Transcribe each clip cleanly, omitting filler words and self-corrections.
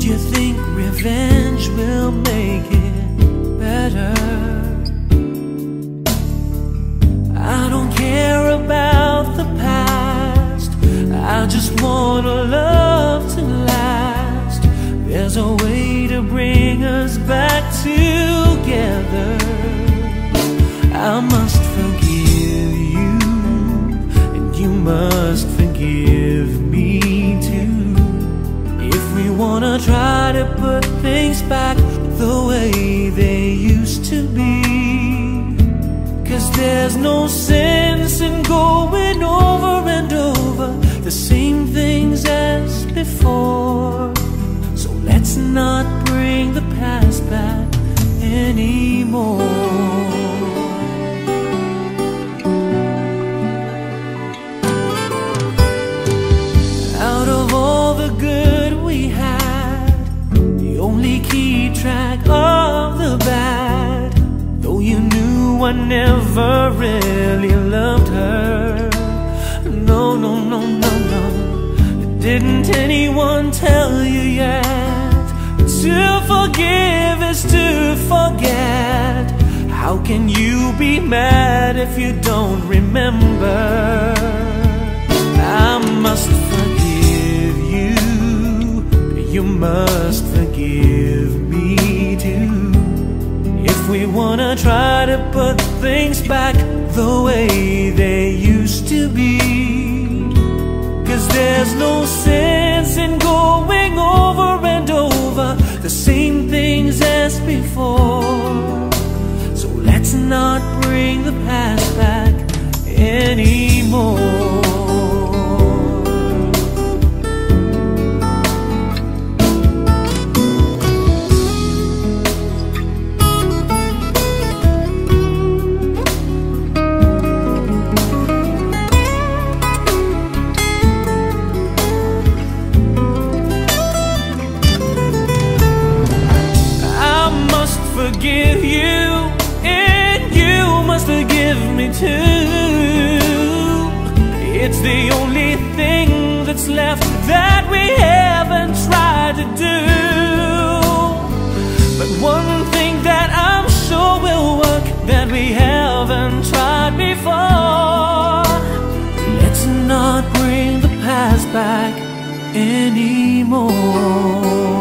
you think revenge will make it better? I don't care about the past, I just want a love to last. There's a way to bring us back together. I must forgive you, and you must forgive me too. If we wanna try to put things back the way they used to be. 'Cause there's no sense in going over and over the same things as before. So let's not bring the past back anymore. Out of all the good we had, you only keep track of the bad. Though you knew I never really loved her. No, no, no, no, no. Didn't anyone tell you yet? To forgive is to forget. How can you be mad if you don't remember? I must forgive you, you must forgive me too. If we wanna try to put things back the way they used to be. 'Cause there's no sense in going over and over the same things as before. So let's not bring the past back anymore. Forgive you, and you must forgive me too. It's the only thing that's left that we haven't tried to do. But one thing that I'm sure will work that we haven't tried before. Let's not bring the past back anymore.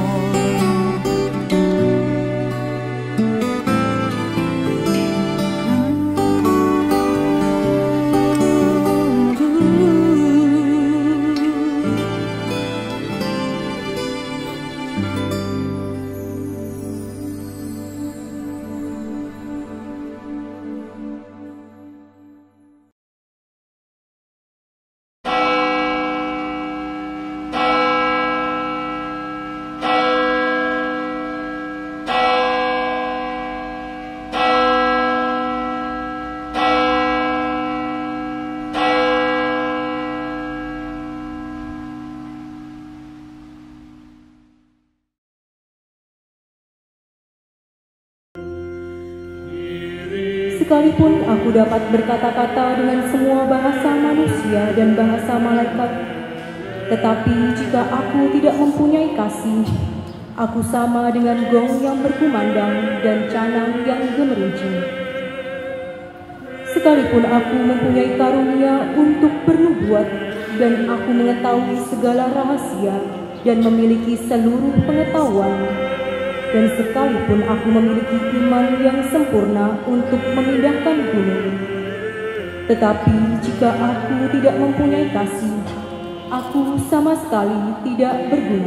Sekalipun aku dapat berkata-kata dengan semua bahasa manusia dan bahasa malaikat, tetapi jika aku tidak mempunyai kasih, aku sama dengan gong yang berkumandang dan canang yang gemeruncing. Sekalipun aku mempunyai karunia untuk bernubuat dan aku mengetahui segala rahasia dan memiliki seluruh pengetahuan, dan sekalipun aku memiliki iman yang sempurna untuk memindahkan gunung, tetapi jika aku tidak mempunyai kasih, aku sama sekali tidak berguna.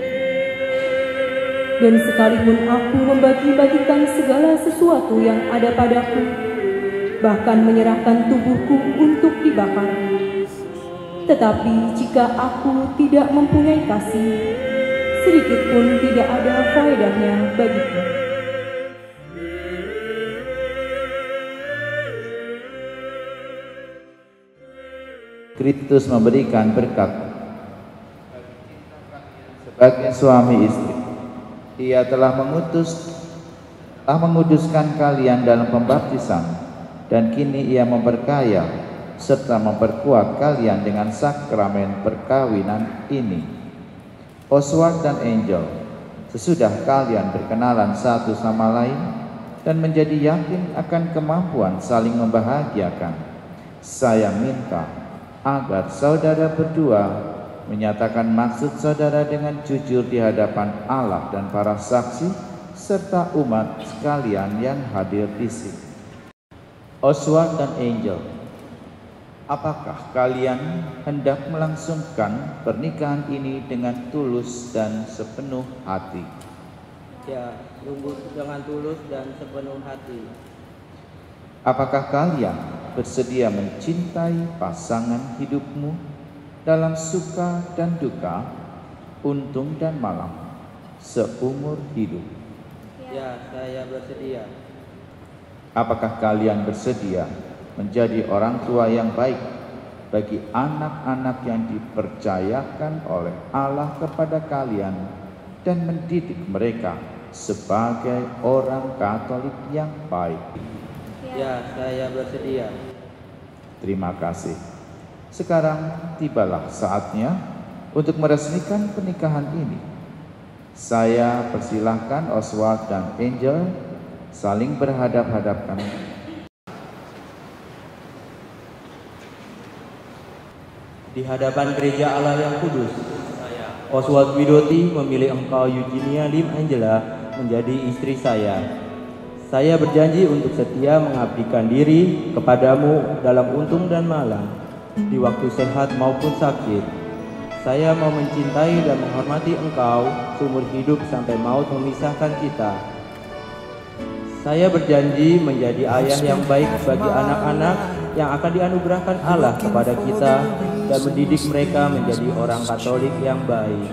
Dan sekalipun aku membagi-bagikan segala sesuatu yang ada padaku, bahkan menyerahkan tubuhku untuk dibakar, tetapi jika aku tidak mempunyai kasih, sedikit pun tidak ada faedahnya bagiku. Kristus memberikan berkat sebagai suami istri. Ia telah menguduskan kalian dalam pembaptisan, dan kini ia memperkaya serta memperkuat kalian dengan sakramen perkawinan ini. Oswald dan Angel, sesudah kalian berkenalan satu sama lain dan menjadi yakin akan kemampuan saling membahagiakan, saya minta agar saudara berdua menyatakan maksud saudara dengan jujur di hadapan Allah dan para saksi serta umat sekalian yang hadir di sini. Oswald dan Angel, apakah kalian hendak melangsungkan pernikahan ini dengan tulus dan sepenuh hati? Ya, dengan tulus dan sepenuh hati. Apakah kalian bersedia mencintai pasangan hidupmu dalam suka dan duka, untung dan malam, seumur hidup? Ya, saya bersedia. Apakah kalian bersedia menjadi orang tua yang baik bagi anak-anak yang dipercayakan oleh Allah kepada kalian dan mendidik mereka sebagai orang Katolik yang baik? Ya, saya bersedia. Terima kasih. Sekarang tibalah saatnya untuk meresmikan pernikahan ini. Saya persilahkan Oswald dan Angel saling berhadap-hadapan. Di hadapan gereja Allah yang kudus, Oswald Widoti memilih engkau Eugenia Lim Angela menjadi istri saya. Saya berjanji untuk setia mengabdikan diri kepadamu dalam untung dan malam, di waktu sehat maupun sakit. Saya mau mencintai dan menghormati engkau seumur hidup sampai maut memisahkan kita. Saya berjanji menjadi ayah yang baik bagi anak-anak yang akan dianugerahkan Allah kepada kita dan mendidik mereka menjadi orang Katolik yang baik.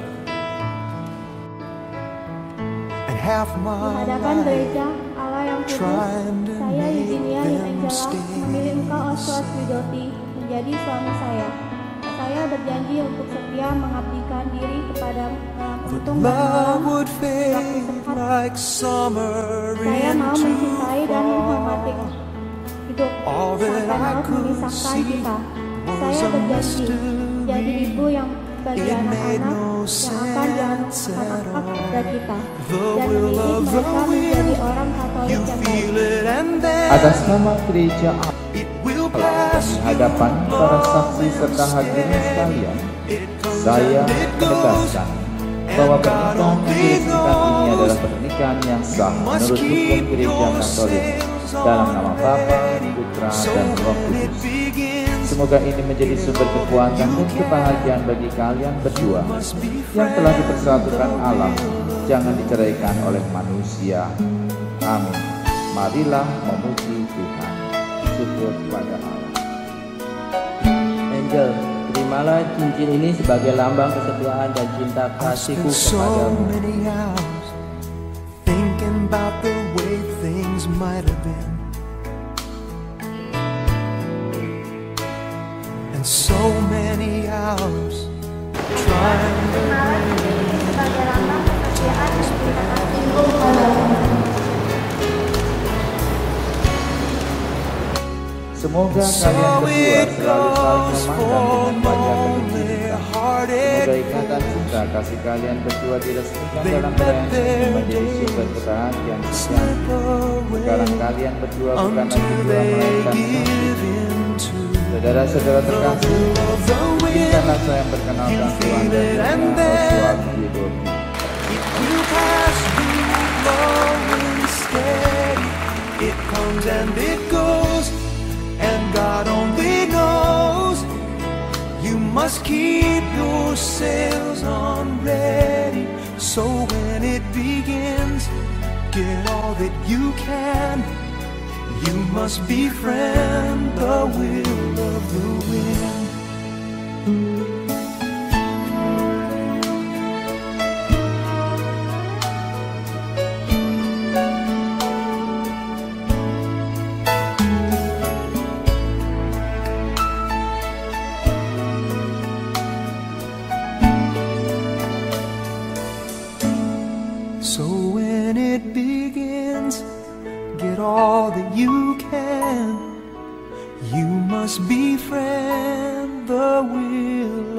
Di hadapan gereja Allah yang kudus, saya Eugenia Lim Angela memilih engkau Oswald Widoti menjadi suami saya. Saya berjanji untuk setia mengabdikan diri kepada untung dan malam waktu sehat. Saya mau mencintai dan menghormati hidup sampai maut memisahkan kita. Saya berjanji jadi ibu yang bagi anak-anak yang akan dianugerahkan kepada kita dan mendidik mereka menjadi orang Katolik yang baik. Atas nama gereja Allah dan di hadapan para saksi serta hadirin sekalian, saya menegaskan bahwa pernikahan diresmikan ini adalah pernikahan yang sah menurut hukum gereja Katolik dalam nama Bapa, Putra, dan Roh Kudus. Semoga ini menjadi sumber kekuatan dan kebahagiaan bagi kalian berdua yang telah dipersatukan Allah, jangan diceraikan oleh manusia. Amin. Marilah memuji Tuhan. Syukur kepada Allah. Angel, terimalah cincin ini sebagai lambang kesetiaan dan cinta kasihku kepadamu. Thinking about the way things might have been, and so many hours trying to sebagai lambang kesetiaan dan cinta kasihku kepadamu. Semoga kalian berdua selalu saling memandang dengan wajah penuh cinta. Semoga ikatan cinta kasih kalian berdua diresmikan dalam perayaan ini menjadi sumber kebahagiaan sejati. Sekarang kalian berdua bukan lagi dua melainkan satu. Saudara-saudara terkasih, izinkanlah saya memperkenalkan Tuhan dan Oswald Widoti. It comes and it goes, and God only knows. You must keep your sails on ready, so when it begins, get all that you can. You must befriend the will of the wind. So when it begins, get all that you can. You must befriend the will